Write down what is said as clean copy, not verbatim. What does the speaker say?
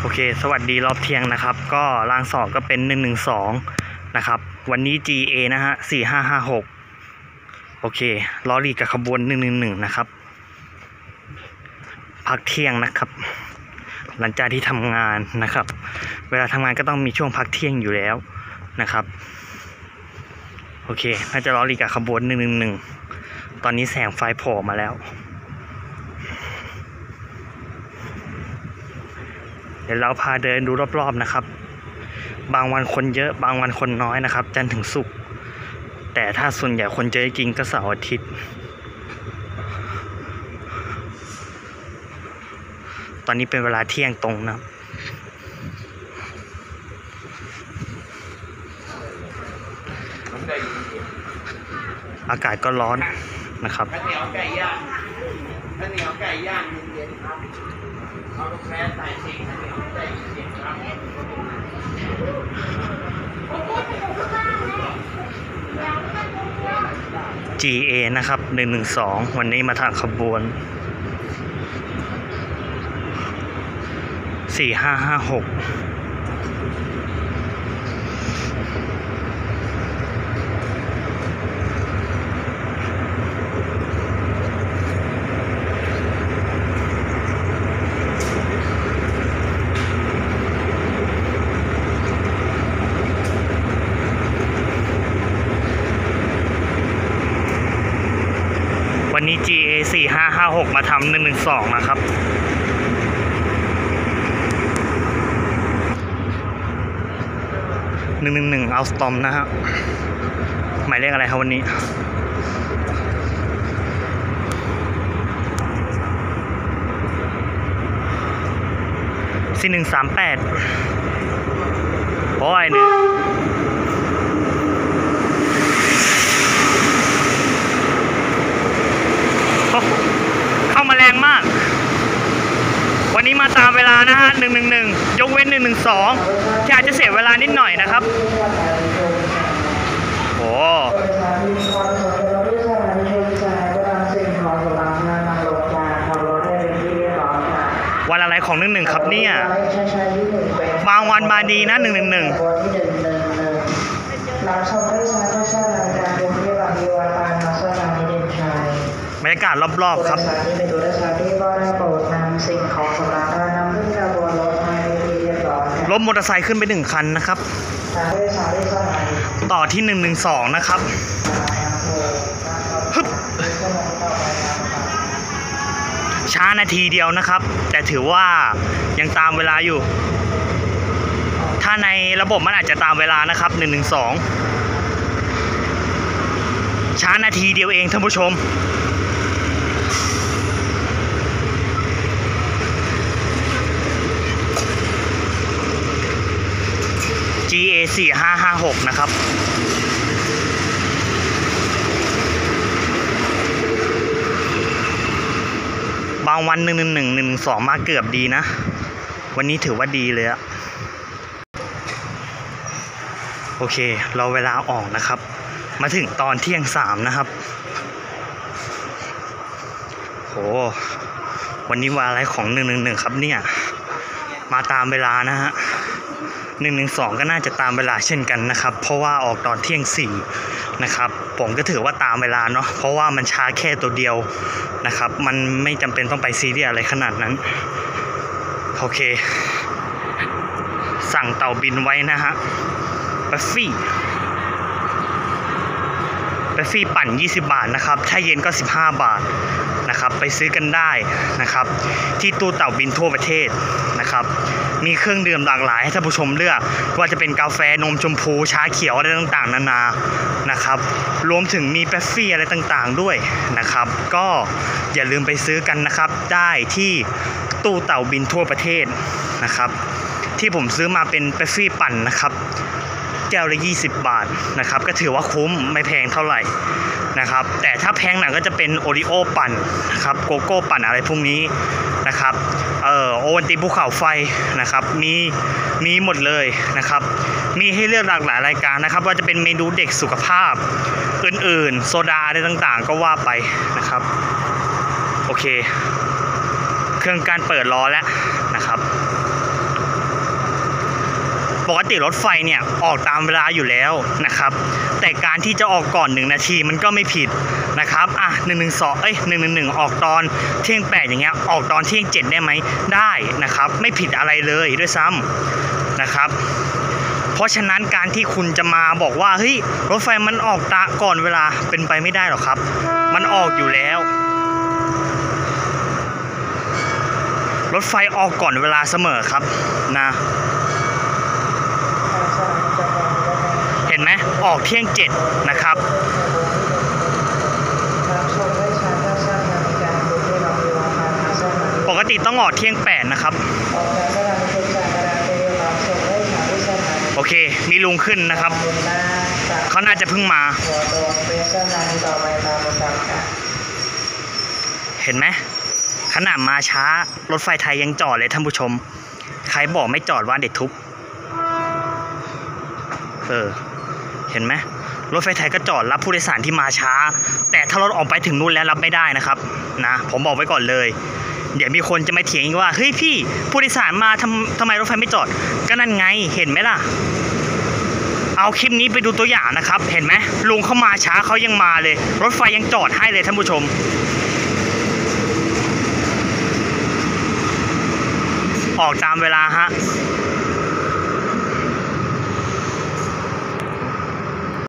โอเคสวัสดีรอบเที่ยงนะครับก็รางสอบก็เป็น112นะครับวันนี้ GA นะฮะ4556โอเคล้อลีกับขบวน111นะครับพักเที่ยงนะครับหลังจากที่ทำงานนะครับเวลาทำงานก็ต้องมีช่วงพักเที่ยงอยู่แล้วนะครับโอเคน่าจะล้อลีกับขบวน111ตอนนี้แสงไฟโผล่มาแล้วเดี๋ยวเราพาเดินดูรอบๆนะครับบางวันคนเยอะบางวันคนน้อยนะครับจันทร์ถึงศุกร์แต่ถ้าส่วนใหญ่คนเยอะจริงก็เสาร์อาทิตย์ตอนนี้เป็นเวลาเที่ยงตรงนะครับอากาศก็ร้อนนะครับข้าวเหนียวไก่ย่างเย็นๆครับเอากาแฟใส่ชิงข้าวเหนียวไก่เย็นๆครับ GA นะครับ112วันนี้มาทางขบวน4556วันนี้ GA 4556มาทำ112นะครับ111เอาสตอมนะฮะหมายเลขอะไรครับวันนี้4138โอ้ยเนี่ยเข้ามาแรงมากวันนี้มาตามเวลานะฮะ111ยกเว้น112ที่อาจจะเสียเวลานิดหน่อยนะครับโอ้วันอะไรของ11ครับเนี่ยบางวันมาดีนะ111บรรยากาศรอบๆครับรถมอเตอร์ไซค์ขึ้นไป1คันนะครับต่อที่112นะครับช้านาทีเดียวนะครับแต่ถือว่ายังตามเวลาอยู่ถ้าในระบบมันอาจจะตามเวลานะครับ112ช้านาทีเดียวเองท่านผู้ชมGA 4556นะครับบางวัน111มาเกือบดีนะวันนี้ถือว่าดีเลยอะโอเคเราเวลาออกนะครับมาถึงตอนเที่ยง3นะครับโหวันนี้วันอะไรของ111ครับเนี่ยมาตามเวลานะฮะ112ก็น่าจะตามเวลาเช่นกันนะครับเพราะว่าออกตอนเที่ยง4นะครับผมก็ถือว่าตามเวลาเนาะเพราะว่ามันช้าแค่ตัวเดียวนะครับมันไม่จำเป็นต้องไปซีเรียสอะไรขนาดนั้นโอเคสั่งเต่าบินไว้นะฮะเบฟฟี่ปั่น20 บาทนะครับถ้าเย็นก็15 บาทนะครับไปซื้อกันได้นะครับที่ตู้เต่าบินทั่วประเทศนะครับมีเครื่องดื่มหลากหลายให้ท่านผู้ชมเลือกว่าจะเป็นกาแฟนมชมพูชาเขียวอะไรต่างๆนานานะครับรวมถึงมีเบฟฟี่อะไรต่างๆด้วยนะครับก็อย่าลืมไปซื้อกันนะครับได้ที่ตู้เต่าบินทั่วประเทศนะครับที่ผมซื้อมาเป็นเบฟฟี่ปั่นนะครับแก้วละ20 บาทนะครับก็ถือว่าคุ้มไม่แพงเท่าไหร่นะครับแต่ถ้าแพงหน่อยก็จะเป็นโอริโอปั่นนะครับโกโก้ปั่นอะไรพวกนี้นะครับโอวัลตินภูเขาไฟนะครับมีหมดเลยนะครับมีให้เลือกหลากหลายรายการนะครับว่าจะเป็นเมนูเด็กสุขภาพอื่นๆโซดาอะไรต่างๆก็ว่าไปนะครับโอเคเครื่องการเปิดรอแล้วนะครับปกติรถไฟเนี่ยออกตามเวลาอยู่แล้วนะครับแต่การที่จะออกก่อน1นาทีมันก็ไม่ผิดนะครับ111ออกตอนเที่ยง8อย่างเงี้ยออกตอนเที่ยง7ได้ไหมได้นะครับไม่ผิดอะไรเลยด้วยซ้ำนะครับเพราะฉะนั้นการที่คุณจะมาบอกว่าเฮ้ยรถไฟมันออกก่อนเวลาเป็นไปไม่ได้หรอกครับมันออกอยู่แล้วรถไฟออกก่อนเวลาเสมอครับนะเห็นไหมออกเที่ยง7นะครับปกติต้องออกเที่ยง8นะครับโอเคมีลุงขึ้นนะครับเขาน่าจะเพิ่งมาเห็นไหมขนาดมาช้ารถไฟไทยยังจอดเลยท่านผู้ชมใครบอกไม่จอดว่าเด็ดทุบเห็นไหมรถไฟไทยก็จอดรับผู้โดยสารที่มาช้าแต่ถ้ารถออกไปถึงนู่นแล้วรับไม่ได้นะครับนะผมบอกไว้ก่อนเลยเดี๋ยวมีคนจะมาเถียงว่าเฮ้ยพี่ผู้โดยสารมาทำไมรถไฟไม่จอดก็นั่นไงเห็นไหมล่ะเอาคลิปนี้ไปดูตัวอย่างนะครับเห็นไหมลุงเข้ามาช้าเขายังมาเลยรถไฟยังจอดให้เลยท่านผู้ชมออกตามเวลาฮะ